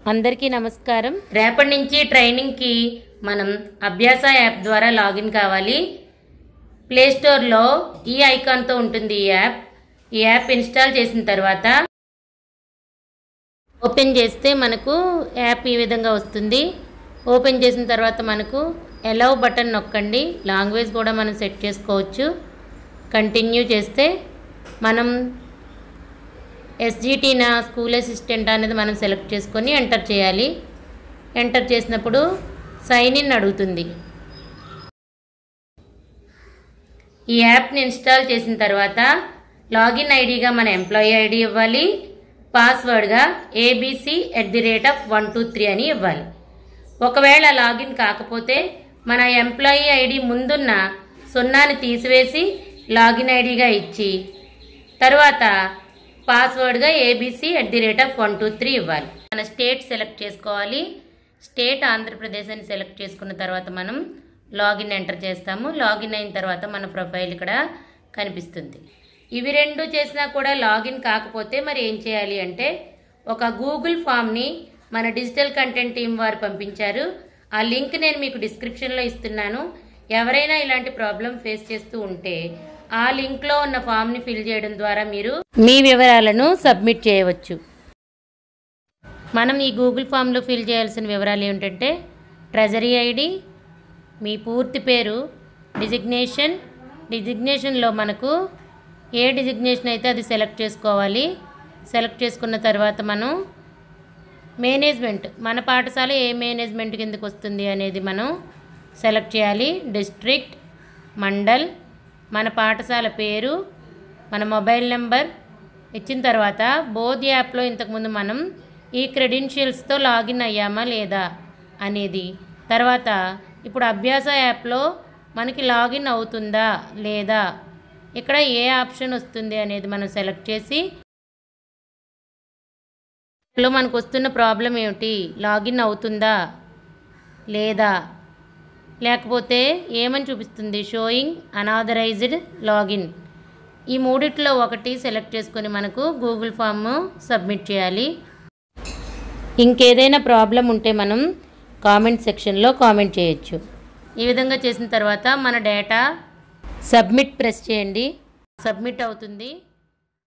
అందరికీ నమస్కారం। రేపటి నుంచి ట్రైనింగ్ కి మనం అభ్యాస యాప్ ద్వారా లాగిన్ కావాలి। ప్లే స్టోర్ లో ఈ ఐకాన్ తో ఉంటుంది ఈ యాప్ ఇన్‌స్టాల్ చేసిన తర్వాత ఓపెన్ చేస్తే మనకు యాప్ ఈ విధంగా వస్తుంది। ఓపెన్ చేసిన తర్వాత మనకు అలౌ బటన్ నొక్కండి। లాంగ్వేజ్ కూడా మనం సెట్ చేసుకోవచ్చు। కంటిన్యూ చేస్తే మనం SGT నా స్కూల్ అసిస్టెంట్ అనేది మనం సెలెక్ట్ చేసుకొని ఎంటర్ చేయాలి। ఎంటర్ చేసినప్పుడు సైన్ ఇన్ అడుగుతుంది। ఈ యాప్ని ఇన్‌స్టాల్ చేసిన తర్వాత లాగిన్ ఐడిగా మన ఎంప్లాయీ ఐడి ఇవ్వాలి, పాస్వర్డ్గా abc@123 అని ఇవ్వాలి। ఒకవేళ లాగిన్ కాకపోతే మన ఎంప్లాయీ ఐడి ముందున్న 0ని తీసివేసి లాగిన్ ఐడిగా ఇచ్చి తర్వాత పాస్వర్డ్గా abc@123 ఇవ్వాలి। మన స్టేట్ సెలెక్ట్ చేసుకోవాలి। స్టేట్ ఆంధ్రప్రదేశ్ అని సెలెక్ట్ చేసుకున్న తర్వాత మనం లాగిన్ ఎంటర్ చేస్తాము। లాగిన్ అయిన తర్వాత మన ప్రొఫైల్ ఇక్కడ కనిపిస్తుంది। ఇవి రెండు చేసినా కూడా లాగిన్ కాకపోతే మరి ఏం చేయాలి అంటే ఒక గూగుల్ ఫామ్ని మన డిజిటల్ కంటెంట్ టీం వారు పంపించారు। ఆ లింక్ నేను మీకు డిస్క్రిప్షన్లో ఇస్తున్నాను। ఎవరైనా ఇలాంటి ప్రాబ్లం ఫేస్ చేస్తూ ఉంటే ఆ లింక్లో ఉన్న ఫామ్ని ఫిల్ చేయడం ద్వారా మీరు మీ వివరాలను సబ్మిట్ చేయవచ్చు। మనం ఈ గూగుల్ ఫామ్లో ఫిల్ చేయాల్సిన వివరాలు ఏమిటంటే ట్రెజరీ ఐడి, మీ పూర్తి పేరు, డిజిగ్నేషన్లో మనకు ఏ డిజిగ్నేషన్ అయితే అది సెలెక్ట్ చేసుకోవాలి। సెలెక్ట్ చేసుకున్న తర్వాత మనం మేనేజ్మెంట్, మన పాఠశాల ఏ మేనేజ్మెంట్ కిందకు వస్తుంది అనేది మనం సెలెక్ట్ చేయాలి। డిస్ట్రిక్ట్, మండల్, మన పాఠశాల పేరు, మన మొబైల్ నెంబర్ ఇచ్చిన తర్వాత బోధ్ యాప్లో ఇంతకుముందు మనం ఈ క్రెడెన్షియల్స్తో లాగిన్ అయ్యామా లేదా అనేది, తర్వాత ఇప్పుడు అభ్యాస యాప్లో మనకి లాగిన్ అవుతుందా లేదా, ఇక్కడ ఏ ఆప్షన్ వస్తుంది అనేది మనం సెలెక్ట్ చేసి లో మనకు వస్తున్న ప్రాబ్లం ఏమిటి, లాగిన్ అవుతుందా లేదా, లేకపోతే ఏమని చూపిస్తుంది షోయింగ్ అనాథరైజ్డ్ లాగిన్, ఈ మూడిట్లో ఒకటి సెలెక్ట్ చేసుకొని మనకు గూగుల్ ఫామ్ సబ్మిట్ చేయాలి। ఇంకేదైనా ప్రాబ్లం ఉంటే మనం కామెంట్ సెక్షన్లో కామెంట్ చేయొచ్చు। ఈ విధంగా చేసిన తర్వాత మన డేటా సబ్మిట్ ప్రెస్ చేయండి, సబ్మిట్ అవుతుంది।